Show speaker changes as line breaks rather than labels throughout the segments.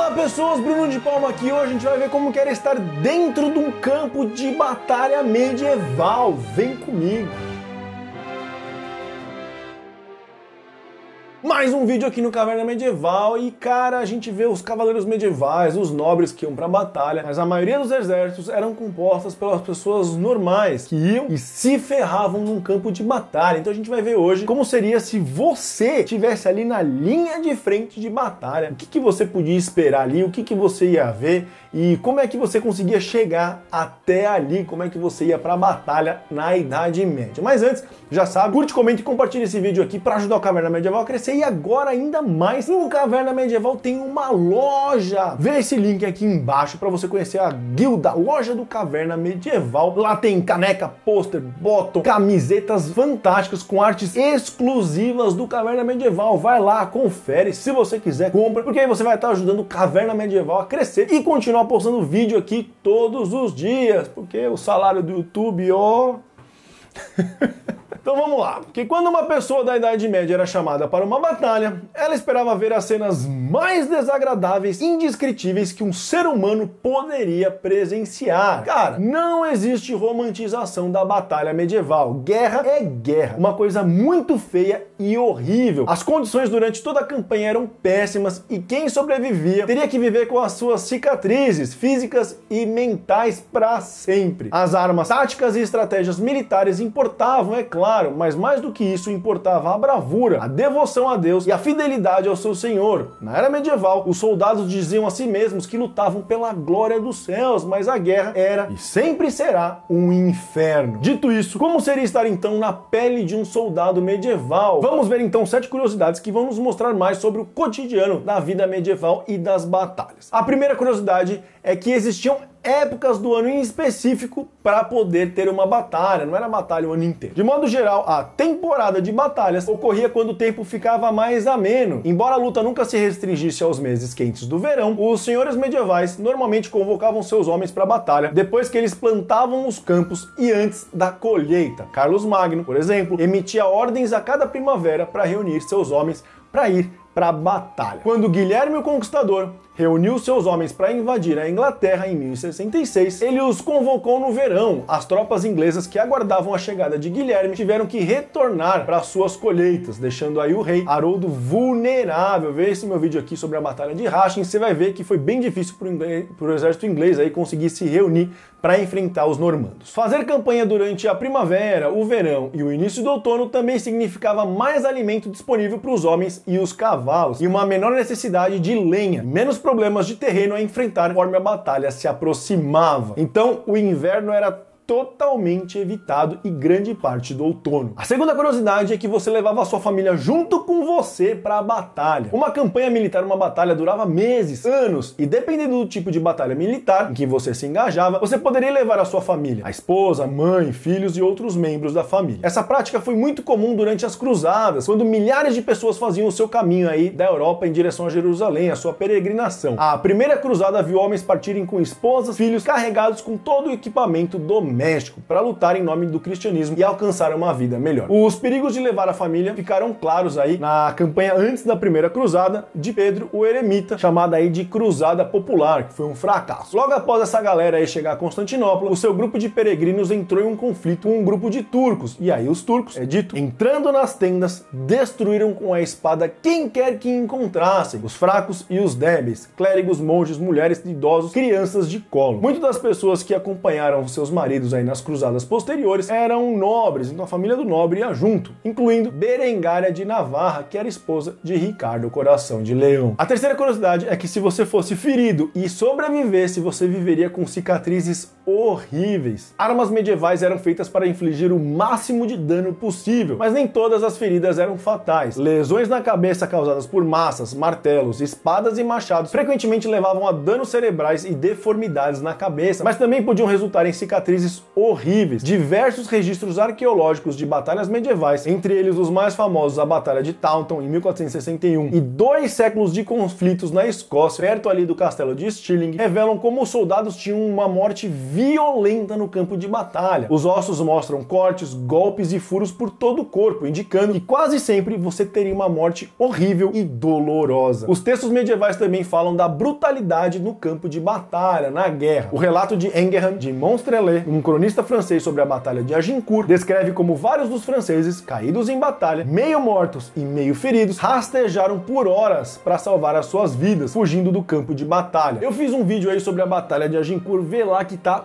Olá pessoas, Bruno de Palma aqui. Hoje a gente vai ver como que era estar dentro de um campo de batalha medieval. Vem comigo! Mais um vídeo aqui no Caverna Medieval e, cara, a gente vê os cavaleiros medievais, os nobres que iam pra batalha, mas a maioria dos exércitos eram compostas pelas pessoas normais, que iam e se ferravam num campo de batalha. Então a gente vai ver hoje como seria se você estivesse ali na linha de frente de batalha. O que você podia esperar ali, o que você ia ver e como é que você conseguia chegar até ali, como é que você ia pra batalha na Idade Média. Mas antes, já sabe, curte, comenta e compartilha esse vídeo aqui pra ajudar o Caverna Medieval a crescer. E agora ainda mais, no Caverna Medieval tem uma loja. Vê esse link aqui embaixo para você conhecer a guilda, loja do Caverna Medieval. Lá tem caneca, pôster, bottom, camisetas fantásticas com artes exclusivas do Caverna Medieval. Vai lá, confere, se você quiser, compra, porque aí você vai estar ajudando o Caverna Medieval a crescer e continuar postando vídeo aqui todos os dias, porque o salário do YouTube, ó... Então vamos lá, porque quando uma pessoa da Idade Média era chamada para uma batalha, ela esperava ver as cenas mais desagradáveis, indescritíveis que um ser humano poderia presenciar. Cara, não existe romantização da batalha medieval. Guerra é guerra, uma coisa muito feia e horrível. As condições durante toda a campanha eram péssimas e quem sobrevivia teria que viver com as suas cicatrizes físicas e mentais para sempre. As armas, táticas e estratégias militares importavam, é claro, mas mais do que isso importava a bravura, a devoção a Deus e a fidelidade ao seu Senhor. Na era medieval, os soldados diziam a si mesmos que lutavam pela glória dos céus, mas a guerra era e sempre será um inferno. Dito isso, como seria estar então na pele de um soldado medieval? Vamos ver então 7 curiosidades que vão nos mostrar mais sobre o cotidiano da vida medieval e das batalhas. A primeira curiosidade é que existiam épocas do ano em específico para poder ter uma batalha, não era batalha o ano inteiro. De modo geral, a temporada de batalhas ocorria quando o tempo ficava mais ameno. Embora a luta nunca se restringisse aos meses quentes do verão, os senhores medievais normalmente convocavam seus homens para a batalha depois que eles plantavam os campos e antes da colheita. Carlos Magno, por exemplo, emitia ordens a cada primavera para reunir seus homens para ir para a batalha. Quando Guilherme o Conquistador reuniu seus homens para invadir a Inglaterra em 1066, ele os convocou no verão. As tropas inglesas que aguardavam a chegada de Guilherme tiveram que retornar para suas colheitas, deixando aí o rei Haroldo vulnerável. Vê esse meu vídeo aqui sobre a Batalha de Hastings, você vai ver que foi bem difícil para o exército inglês aí conseguir se reunir para enfrentar os normandos. Fazer campanha durante a primavera, o verão e o início do outono também significava mais alimento disponível para os homens e os cavalos, e uma menor necessidade de lenha, menos problemas de terreno a enfrentar conforme a batalha se aproximava. Então, o inverno era totalmente evitado e grande parte do outono. A segunda curiosidade é que você levava a sua família junto com você para a batalha. Uma campanha militar, uma batalha durava meses, anos, e dependendo do tipo de batalha militar em que você se engajava, você poderia levar a sua família, a esposa, mãe, filhos e outros membros da família. Essa prática foi muito comum durante as cruzadas, quando milhares de pessoas faziam o seu caminho aí da Europa em direção a Jerusalém, a sua peregrinação. A primeira cruzada viu homens partirem com esposas, filhos, carregados com todo o equipamento doméstico para lutar em nome do cristianismo e alcançar uma vida melhor. Os perigos de levar a família ficaram claros aí na campanha antes da primeira cruzada de Pedro o Eremita, chamada aí de Cruzada Popular, que foi um fracasso. Logo após essa galera aí chegar a Constantinopla, o seu grupo de peregrinos entrou em um conflito com um grupo de turcos, e aí os turcos, é dito, entrando nas tendas, destruíram com a espada quem quer que encontrassem, os fracos e os débeis, clérigos, monges, mulheres, idosos, crianças de colo. Muitas das pessoas que acompanharam seus maridos aí nas cruzadas posteriores eram nobres, então a família do nobre ia junto, incluindo Berengária de Navarra, que era esposa de Ricardo Coração de Leão. A terceira curiosidade é que se você fosse ferido e sobrevivesse, você viveria com cicatrizes horríveis. Armas medievais eram feitas para infligir o máximo de dano possível, mas nem todas as feridas eram fatais. Lesões na cabeça causadas por maças, martelos, espadas e machados frequentemente levavam a danos cerebrais e deformidades na cabeça, mas também podiam resultar em cicatrizes horríveis. Diversos registros arqueológicos de batalhas medievais, entre eles os mais famosos, a Batalha de Taunton em 1461 e 2 séculos de conflitos na Escócia, perto ali do castelo de Stirling, revelam como os soldados tinham uma morte violenta no campo de batalha. Os ossos mostram cortes, golpes e furos por todo o corpo, indicando que quase sempre você teria uma morte horrível e dolorosa. Os textos medievais também falam da brutalidade no campo de batalha, na guerra. O relato de Enguerrand de Monstrelet, um cronista francês sobre a Batalha de Agincourt, descreve como vários dos franceses, caídos em batalha, meio mortos e meio feridos, rastejaram por horas para salvar as suas vidas, fugindo do campo de batalha. Eu fiz um vídeo aí sobre a Batalha de Agincourt, vê lá que tá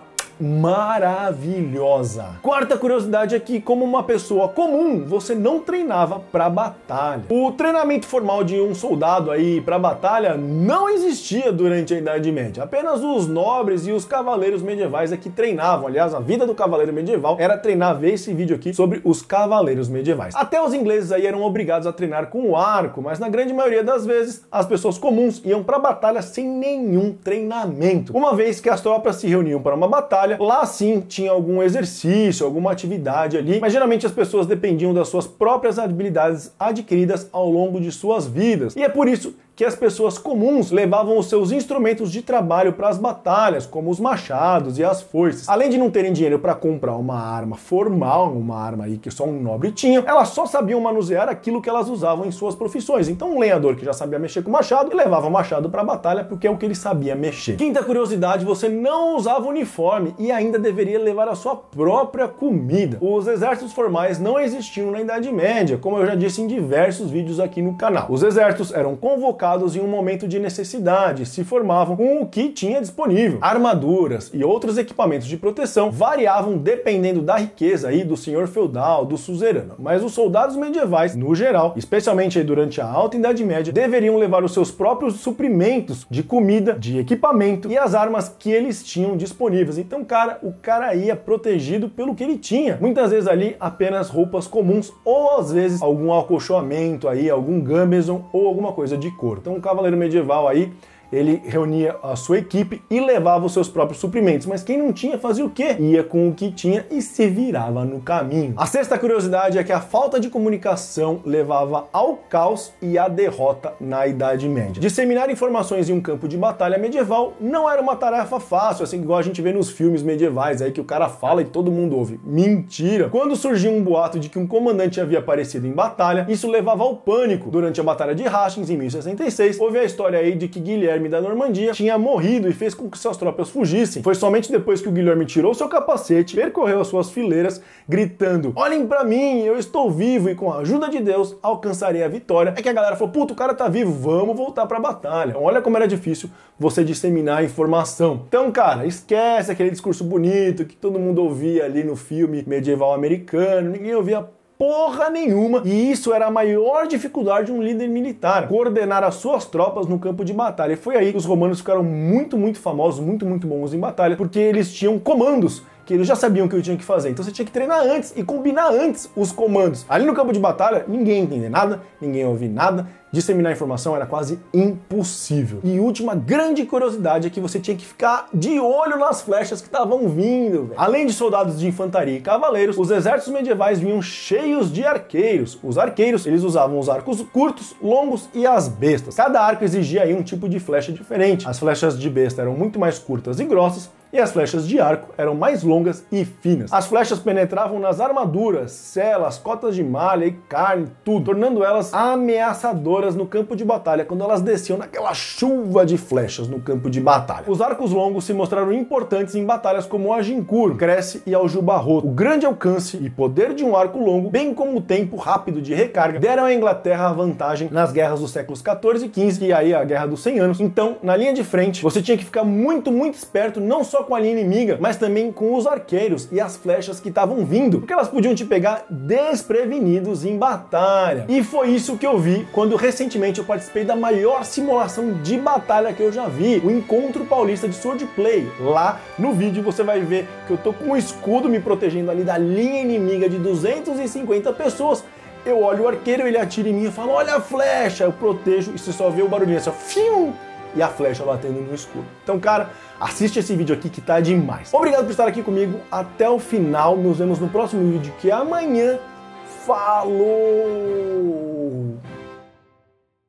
maravilhosa. Quarta curiosidade é que, como uma pessoa comum, você não treinava para batalha. O treinamento formal de um soldado aí para batalha não existia durante a Idade Média. Apenas os nobres e os cavaleiros medievais é que treinavam. Aliás, a vida do cavaleiro medieval era treinar. Ver esse vídeo aqui sobre os cavaleiros medievais. Até os ingleses aí eram obrigados a treinar com o arco, mas na grande maioria das vezes as pessoas comuns iam para batalha sem nenhum treinamento. Uma vez que as tropas se reuniam para uma batalha, lá sim tinha algum exercício, alguma atividade ali, mas geralmente as pessoas dependiam das suas próprias habilidades adquiridas ao longo de suas vidas. E é por isso que as pessoas comuns levavam os seus instrumentos de trabalho para as batalhas, como os machados e as foices. Além de não terem dinheiro para comprar uma arma formal, uma arma aí que só um nobre tinha, elas só sabiam manusear aquilo que elas usavam em suas profissões. Então um lenhador que já sabia mexer com machado, levava o machado para a batalha porque é o que ele sabia mexer. Quinta curiosidade, você não usava uniforme e ainda deveria levar a sua própria comida. Os exércitos formais não existiam na Idade Média, como eu já disse em diversos vídeos aqui no canal. Os exércitos eram convocados em um momento de necessidade, se formavam com o que tinha disponível. Armaduras e outros equipamentos de proteção variavam dependendo da riqueza aí do senhor feudal, do suzerano. Mas os soldados medievais, no geral, especialmente aí durante a Alta Idade Média, deveriam levar os seus próprios suprimentos de comida, de equipamento e as armas que eles tinham disponíveis. Então, o cara ia protegido pelo que ele tinha. Muitas vezes ali apenas roupas comuns ou às vezes algum acolchoamento aí, algum gambeson ou alguma coisa de couro. Então, um cavaleiro medieval aí, ele reunia a sua equipe e levava os seus próprios suprimentos. Mas quem não tinha fazia o quê? Ia com o que tinha e se virava no caminho. A sexta curiosidade é que a falta de comunicação levava ao caos e à derrota na Idade Média. Disseminar informações em um campo de batalha medieval não era uma tarefa fácil, assim igual a gente vê nos filmes medievais aí que o cara fala e todo mundo ouve. Mentira! Quando surgiu um boato de que um comandante havia aparecido em batalha, isso levava ao pânico. Durante a Batalha de Hastings, em 1066, houve a história aí de que Guilherme da Normandia tinha morrido e fez com que suas tropas fugissem. Foi somente depois que o Guilherme tirou seu capacete, percorreu as suas fileiras, gritando: "Olhem pra mim, eu estou vivo e com a ajuda de Deus alcançarei a vitória", é que a galera falou: "Puta, o cara tá vivo, vamos voltar pra batalha". Então, olha como era difícil você disseminar a informação. Então, cara, esquece aquele discurso bonito que todo mundo ouvia ali no filme medieval americano, ninguém ouvia porra nenhuma, e isso era a maior dificuldade de um líder militar, coordenar as suas tropas no campo de batalha. E foi aí que os romanos ficaram muito famosos, muito bons em batalha, porque eles tinham comandos que eles já sabiam o que eu tinha que fazer. Então você tinha que treinar antes e combinar antes os comandos. Ali no campo de batalha, ninguém ia entender nada, ninguém ia ouvir nada, disseminar informação era quase impossível. E última grande curiosidade é que você tinha que ficar de olho nas flechas que estavam vindo, velho. Além de soldados de infantaria e cavaleiros, os exércitos medievais vinham cheios de arqueiros. Os arqueiros, eles usavam os arcos curtos, longos e as bestas. Cada arco exigia aí um tipo de flecha diferente. As flechas de besta eram muito mais curtas e grossas, e as flechas de arco eram mais longas e finas. As flechas penetravam nas armaduras, celas, cotas de malha e carne, tudo, tornando elas ameaçadoras no campo de batalha quando elas desciam naquela chuva de flechas no campo de batalha. Os arcos longos se mostraram importantes em batalhas como Agincourt, Crécy e Aljubarrota. O grande alcance e poder de um arco longo, bem como o tempo rápido de recarga, deram à Inglaterra a vantagem nas guerras dos séculos 14 e 15, e aí a Guerra dos 100 Anos. Então, na linha de frente, você tinha que ficar muito esperto, não só com a linha inimiga, mas também com os arqueiros e as flechas que estavam vindo, porque elas podiam te pegar desprevenidos em batalha. E foi isso que eu vi quando recentemente eu participei da maior simulação de batalha que eu já vi, o Encontro Paulista de Swordplay. Lá no vídeo você vai ver que eu tô com um escudo me protegendo ali da linha inimiga de 250 pessoas. Eu olho o arqueiro, ele atira em mim e fala: "Olha a flecha!" Eu protejo e você só vê o barulhinho assim, ó, fium, e a flecha batendo no escudo. Então, cara, assiste esse vídeo aqui que tá demais. Obrigado por estar aqui comigo até o final. Nos vemos no próximo vídeo, que é amanhã. Falou!